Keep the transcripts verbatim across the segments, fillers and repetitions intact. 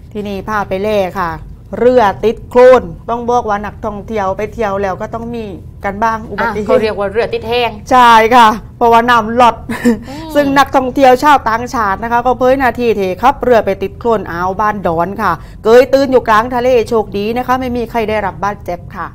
ที่นี่พาไปเล่ค่ะเรือติดโคลนต้องบอกว่านักท่องเที่ยวไปเที่ยวแล้วก็ต้องมีกันบ้างอุบัติเหตุเขาเรียกว่าเรือติดแห้งใช่ค่ะเพราะว่าน้ำหลดซึ่งนักท่องเที่ยวชาวต่างชาตินะคะก็เผยนาทีเทครับเรือไปติดโคลนอ่าวบ้านดอนค่ะเกยตื้นอยู่กลางทะเลโชคดีนะคะไม่มีใครได้รับบาดเจ็บค่ะ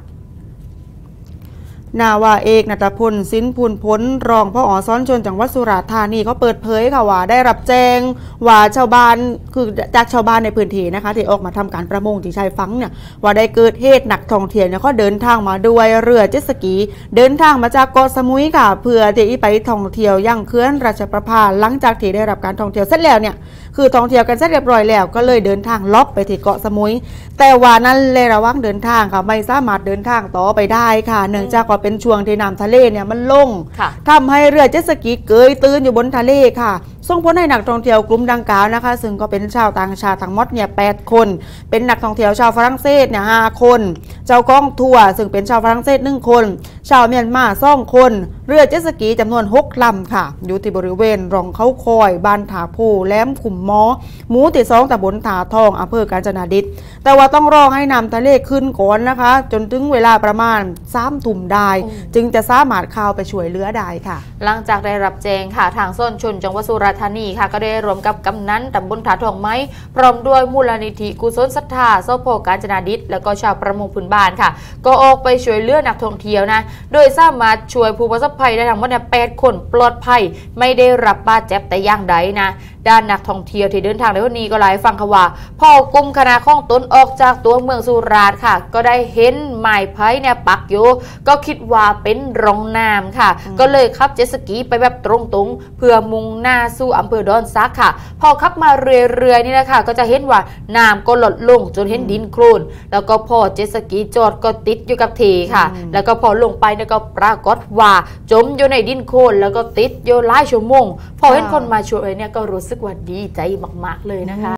นาวาเอกณัฐพลสินพูนพ้นรองผอ.ซ้อนชนจังหวัดสุราษฎร์ธานีเขาเปิดเผยค่ะว่าได้รับแจ้งว่าชาวบ้านคือจากชาวบ้านในพื้นที่นะคะที่ออกมาทำการประมงที่ชายฝั่งเนี่ยว่าได้เกิดเหตุนักท่องเที่ยวเนี่ยเขาเดินทางมาด้วยเรือเจ็ตสกีเดินทางมาจากเกาะสมุยค่ะเพื่อที่ไปท่องเที่ยวย่างเขื่อนราชประภาหลังจากที่ได้รับการท่องเที่ยวเสร็จแล้วเนี่ยคือท่องเที่ยวกันเสร็จเรียบร้อยแล้วก็เลยเดินทางล็อบไปที่เกาะสมุยแต่ว่านั้นเลยระหว่างเดินทางค่ะไม่สามารถเดินทางต่อไปได้ค่ะเนื่องจากว่าเป็นช่วงที่น้ำทะเลเนี่ยมันลงทำให้เรือเจ็ตสกีเกยตื้นอยู่บนทะเลค่ะส่งผลให้นักท่องเที่ยวกลุ่มดังกล่าวนะคะซึ่งก็เป็นชาวต่างชาติทั้งหมดเนี่ยแปดคนเป็นนักท่องเที่ยวชาวฝรั่งเศสเนี่ยห้าคนเจ้าก้องทัวร์ซึ่งเป็นชาวฝรั่งเศสหนึ่งคนชาวเมียนมาสองคนเรือเจ็ตสกีจำนวนหกลำค่ะอยู่ที่บริเวณร่องเขาคอยบ้านถาภูแหลมขุมม้อหมูติดซองตำบลถาทองอำเภอกาญจนาดิษฐ์แต่ว่าต้องรอให้น้ำทะเลขึ้นก่อนนะคะจนถึงเวลาประมาณสามทุ่มได้จึงจะสามารถเข้าไปช่วยเหลือได้ค่ะหลังจากได้รับแจ้งค่ะทางส้นชนจังหวัดสุราษฎร์ธานีค่ะก็ได้รวมกับกำนันตำบลถาทองไม้พร้อมด้วยมูลนิธิกุศลศรัทธาโซโพกาญจนาดิษฐ์แล้วก็ชาวประมงพื้นบ้านค่ะก็ออกไปช่วยเหลือนักท่องเที่ยวนะโดยสามารถช่วยผู้ประสบภัยได้ทั้งหมดแปดคนปลอดภัยไม่ได้รับบาดเจ็บแต่อย่างใดนะด้านนักท่องเที่ยวที่เดินทางในวันนี้ก็หลายฟังค่ะว่าพอกลุ่มคณะข้องตนออกจากตัวเมืองสุราษฎร์ค่ะก็ได้เห็นไม้ไผ่เนี่ยปักอยู่ก็คิดว่าเป็นร่องน้ำค่ะก็เลยขับเจ็ตสกีไปแบบตรงๆเพื่อมุ่งหน้าสู่อำเภอดอนซักค่ะพอขับมาเรื่อยๆนี่นะคะก็จะเห็นว่าน้ำก็ลดลงจนเห็นดินโคลนแล้วก็พอเจ็ตสกีจอดก็ติดอยู่กับเทค่ะแล้วก็พอลงไปเนี่ยก็ปรากฏว่าจมอยู่ในดินโคลนแล้วก็ติดอยู่หลายชั่วโมงพอเห็นคนมาช่วยเนี่ยก็รู้สึกว่าดีใจมากๆเลยนะคะ